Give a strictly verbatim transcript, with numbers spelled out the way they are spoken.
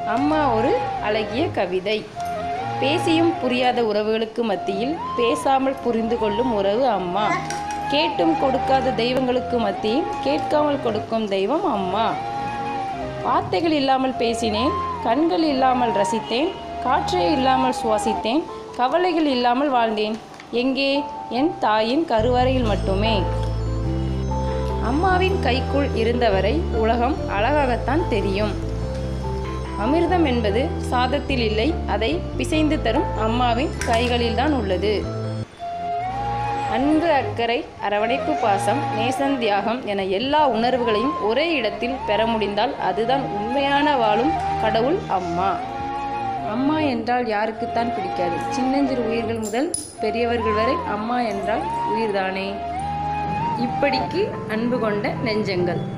அம்மா ஒரு அழகிய கவிதை. பேசியும் புரியாத உறவுகளுக்கு மத்தியில் பேசாமல் புரிந்து கொள்ளும் உறவு அம்மா. கேட்டும் கொடுக்காத தெய்வங்களுக்கு மத்தியில் கேட்காமல் கொடுக்கும் தெய்வம் அம்மா. வார்த்தைகள் இல்லாமல் பேசினேன், கண்கள் இல்லாமல் ரசித்தேன், காற்றே இல்லாமல் சுவாசித்தேன், கவலைகள் இல்லாமல் வாழ்ந்தேன். எங்கே? என் தாயின் கருவறையில் மட்டுமே. அம்மாவின் கைக்குள் இருந்தவரை உலகம் அழகாகத்தான் தெரியும். அமிர்தம் என்பது சாதத்தில் இல்லை, அதை பிசைந்து தரும் அம்மாவின் கைகளில்தான் உள்ளது. அன்பு, அக்கறை, அரவணைப்பு, பாசம், நேசம், தியாகம் என எல்லா உணர்வுகளையும் ஒரே இடத்தில் பெற முடிந்தால் அதுதான் உண்மையான வாழும் கடவுள் அம்மா. அம்மா என்றால் யாருக்குத்தான் பிடிக்காது? சின்னஞ்சிறு உயிர்கள் முதல் பெரியவர்கள் வரை அம்மா என்றால் உயிர்தானே. இப்படிக்கு அன்பு கொண்ட நெஞ்சங்கள்.